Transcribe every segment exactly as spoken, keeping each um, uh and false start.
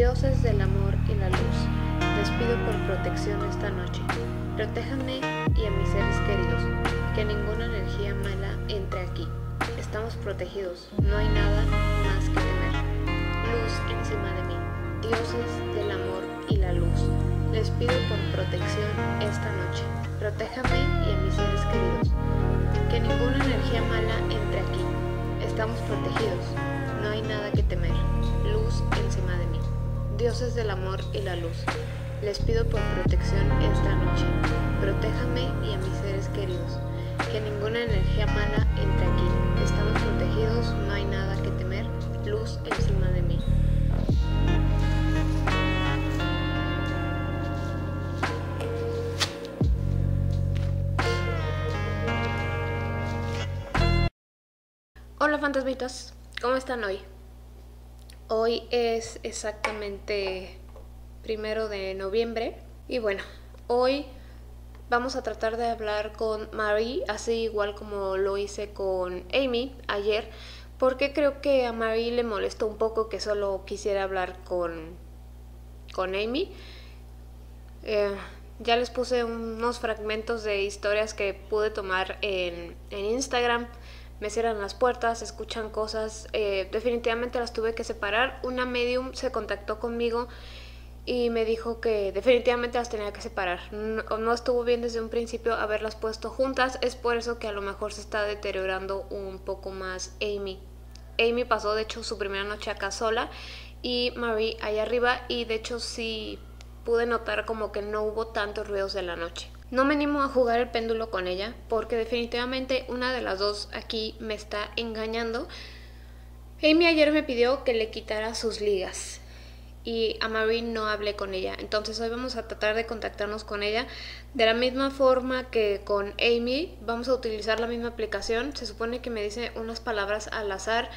Dioses del amor y la luz, les pido por protección esta noche. Protéjanme y a mis seres queridos, que ninguna energía mala entre aquí. Estamos protegidos, no hay nada más que temer. Luz encima de mí, dioses del amor y la luz, les pido por protección esta noche. Protéjanme y a mis seres queridos, que ninguna energía mala entre aquí. Estamos protegidos, no hay nada que temer. Luz encima de mí, dioses del amor y la luz, les pido por protección esta noche. Protéjanme y a mis seres queridos, que ninguna energía mala entre aquí. Estamos protegidos, no hay nada que temer. Luz encima de mí. Hola fantasmitas, ¿cómo están hoy? Hoy es exactamente primero de noviembre y bueno, hoy vamos a tratar de hablar con Marie, así igual como lo hice con Amy ayer, porque creo que a Marie le molestó un poco que solo quisiera hablar con, con Amy. Eh, ya les puse unos fragmentos de historias que pude tomar en, en Instagram. Me cierran las puertas, escuchan cosas, eh, definitivamente las tuve que separar. Una medium se contactó conmigo y me dijo que definitivamente las tenía que separar. No, no estuvo bien desde un principio haberlas puesto juntas, es por eso que a lo mejor se está deteriorando un poco más Amy. Amy pasó de hecho su primera noche acá sola y Marie allá arriba, y de hecho sí pude notar como que no hubo tantos ruidos de la noche. No me animo a jugar el péndulo con ella porque definitivamente una de las dos aquí me está engañando. Amy ayer me pidió que le quitara sus ligas y a Marie no hablé con ella, entonces hoy vamos a tratar de contactarnos con ella de la misma forma que con Amy. Vamos a utilizar la misma aplicación. Se supone que me dice unas palabras al azar,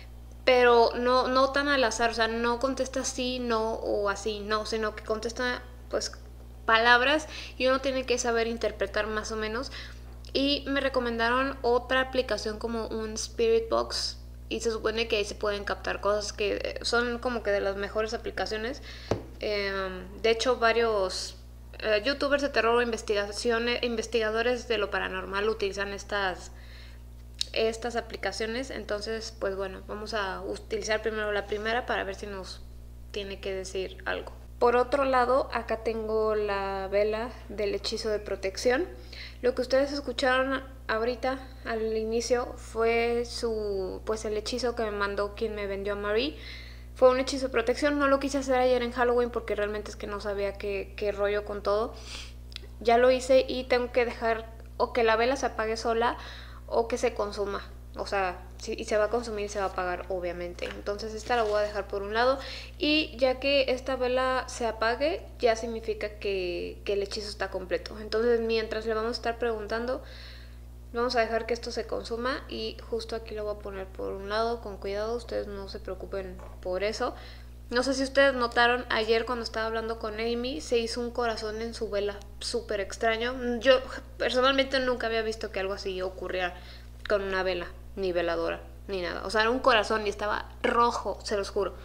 pero no, no tan al azar, o sea, no contesta sí, no o así, no, sino que contesta pues palabras y uno tiene que saber interpretar más o menos. Y me recomendaron otra aplicación como un Spirit Box y se supone que ahí se pueden captar cosas que son como que de las mejores aplicaciones. Eh, de hecho, varios eh, youtubers de terror o investigaciones, investigadores de lo paranormal utilizan estas estas aplicaciones. Entonces pues bueno, vamos a utilizar primero la primera para ver si nos tiene que decir algo. Por otro lado, acá tengo la vela del hechizo de protección. Lo que ustedes escucharon ahorita al inicio fue su pues el hechizo que me mandó quien me vendió a Marie. Fue un hechizo de protección. No lo quise hacer ayer en Halloween porque realmente es que no sabía qué, qué rollo con todo. Ya lo hice y tengo que dejar o que la vela se apague sola o que se consuma. O sea, sí, y se va a consumir y se va a apagar, obviamente. Entonces esta la voy a dejar por un lado. Y ya que esta vela se apague, ya significa que, que el hechizo está completo. Entonces mientras le vamos a estar preguntando, vamos a dejar que esto se consuma. Y justo aquí lo voy a poner por un lado, con cuidado. Ustedes no se preocupen por eso. No sé si ustedes notaron, ayer cuando estaba hablando con Amy, se hizo un corazón en su vela, súper extraño. Yo personalmente nunca había visto que algo así ocurriera con una vela, ni veladora, ni nada. O sea, era un corazón y estaba rojo, se los juro.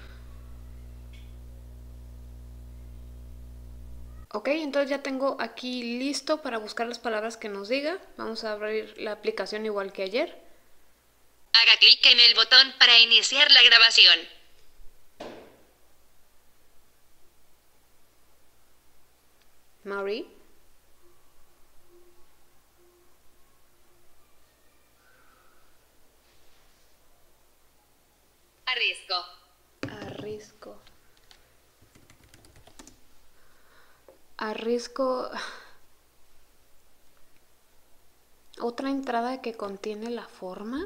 Ok, entonces ya tengo aquí listo para buscar las palabras que nos diga. Vamos a abrir la aplicación igual que ayer. Haga clic en el botón para iniciar la grabación. Marie. Arrisco. Arrisco. Arrisco. Otra entrada que contiene la forma.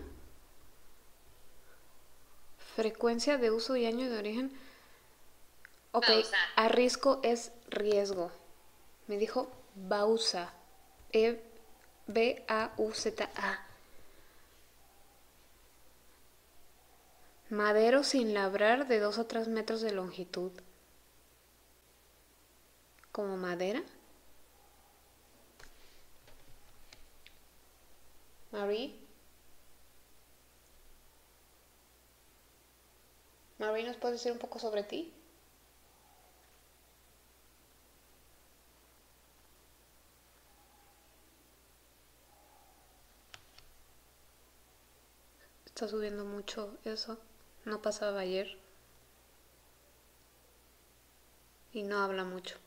Frecuencia de uso y año de origen. Ok, Pausa. arrisco es riesgo. Me dijo Bausa. E B A U Z A. Madero sin labrar de dos a tres metros de longitud. ¿Como madera? Marie. Marie, ¿nos puedes decir un poco sobre ti? Está subiendo mucho eso. No pasaba ayer. Y no habla mucho.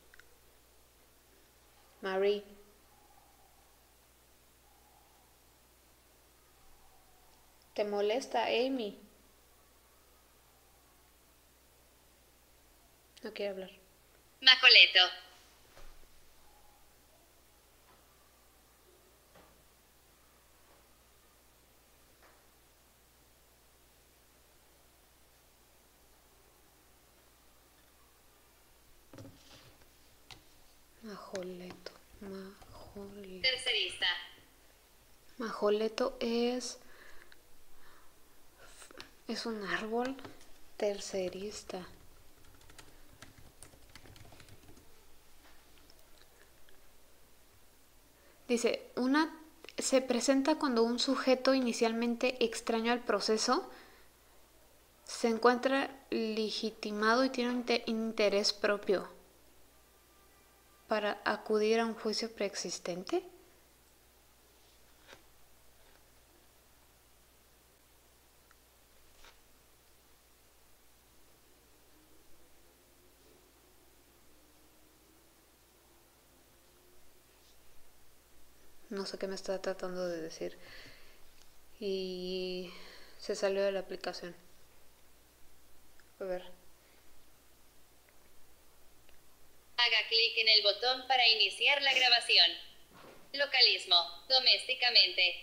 Marie. ¿Te molesta, Amy? No quiere hablar. Macoleto. Majoleto. Majoleto. Tercerista. Majoleto es... Es un árbol tercerista. Dice, una se presenta cuando un sujeto inicialmente extraño al proceso se encuentra legitimado y tiene un interés propio para acudir a un juicio preexistente. No sé qué me está tratando de decir. Y se salió de la aplicación. A ver. Haga clic en el botón para iniciar la grabación. Localismo. Domésticamente.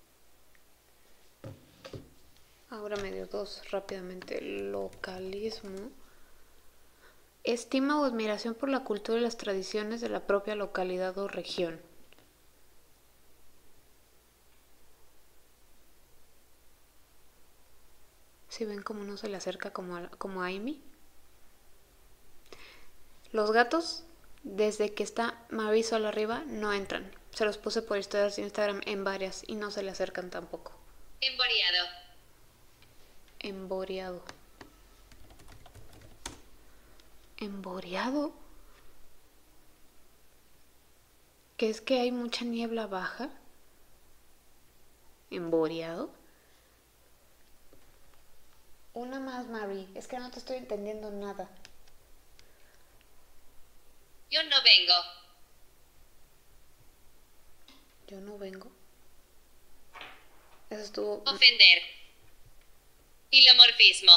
Ahora me dio dos rápidamente. Localismo. Estima o admiración por la cultura y las tradiciones de la propia localidad o región. Si ven cómo no se le acerca como a, como a Amy. Los gatos, desde que está Marisol arriba, no entran. Se los puse por historias de Instagram en varias y no se le acercan tampoco. Emboreado. Emboreado. ¿Emboreado? ¿Que es que hay mucha niebla baja? ¿Emboreado? Una más, Mary. Es que no te estoy entendiendo nada. Yo no vengo. Yo no vengo. Eso estuvo... Ofender. Hilomorfismo.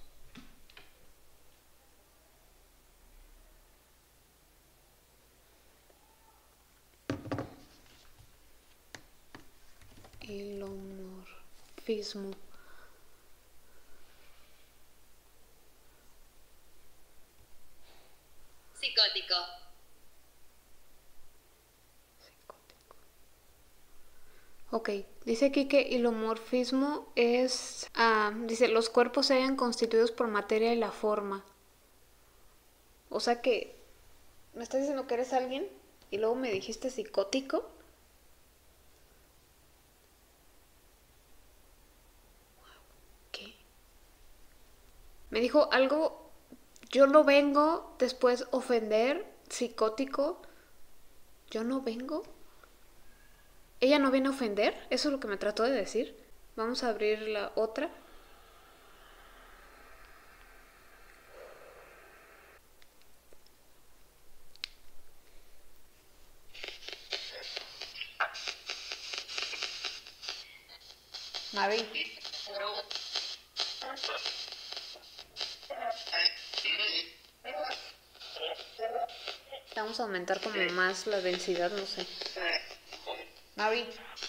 Hilomorfismo. Psicótico. Psicótico. Ok, dice aquí que hilomorfismo es... Ah, dice, los cuerpos se hallan constituidos por materia y la forma. O sea que... ¿Me estás diciendo que eres alguien? Y luego me dijiste psicótico. ¿Qué? Me dijo algo... Yo no vengo, después ofender, psicótico. Yo no vengo. ¿Ella no viene a ofender? Eso es lo que me trató de decir. Vamos a abrir la otra. Mari. Vamos a aumentar como más la densidad, no sé. Mari.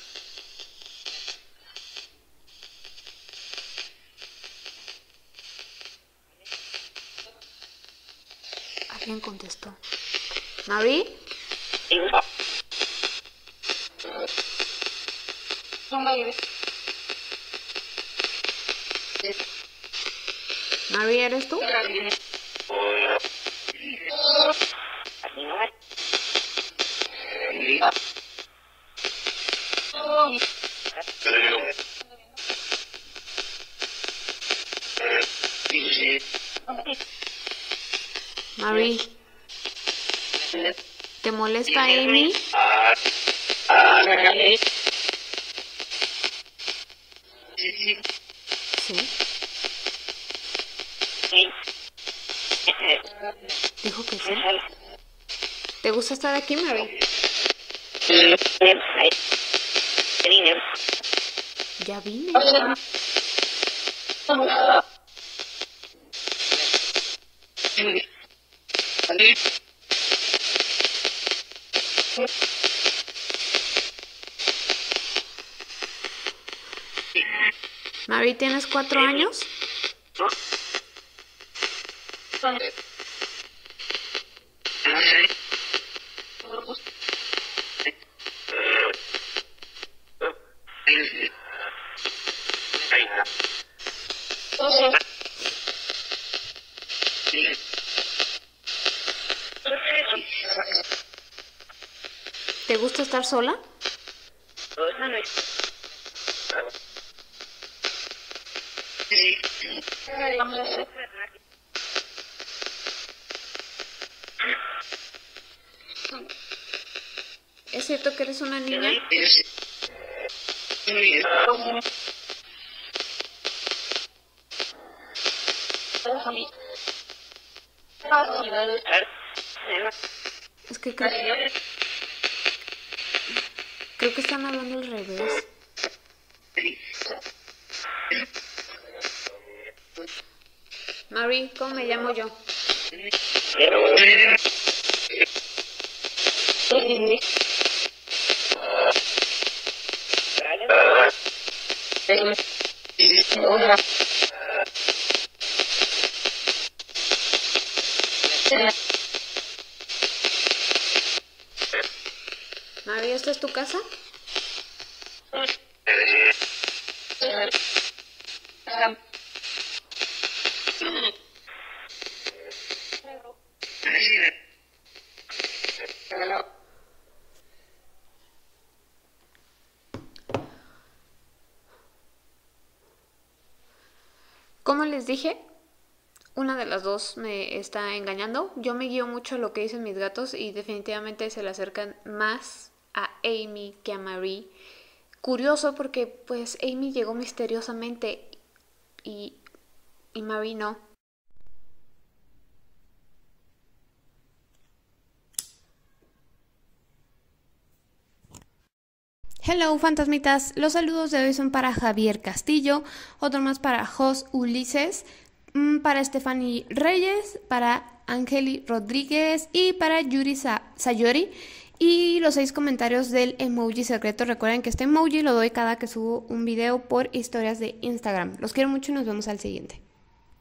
Alguien contestó. Mari. Mari, ¿eres tú? Mari, ¿te molesta Amy? ¿eh? ¿Te gusta estar aquí, Mary? Ya vine. Mary, ¿tienes cuatro años? ¿Te gusta estar sola? ¿Es cierto que eres una niña? Es que creo, creo que están hablando al revés. Mary, ¿cómo me llamo yo? Mary, ¿esta es tu casa? Como les dije, una de las dos me está engañando. Yo me guío mucho a lo que dicen mis gatos y definitivamente se le acercan más a Amy que a Marie. Curioso porque pues Amy llegó misteriosamente y, y Marie no. Hello, fantasmitas. Los saludos de hoy son para Javier Castillo, otro más para Jos Ulises, para Stephanie Reyes, para Angeli Rodríguez y para Yuri Sa Sayori. Y los seis comentarios del emoji secreto. Recuerden que este emoji lo doy cada que subo un video por historias de Instagram. Los quiero mucho y nos vemos al siguiente.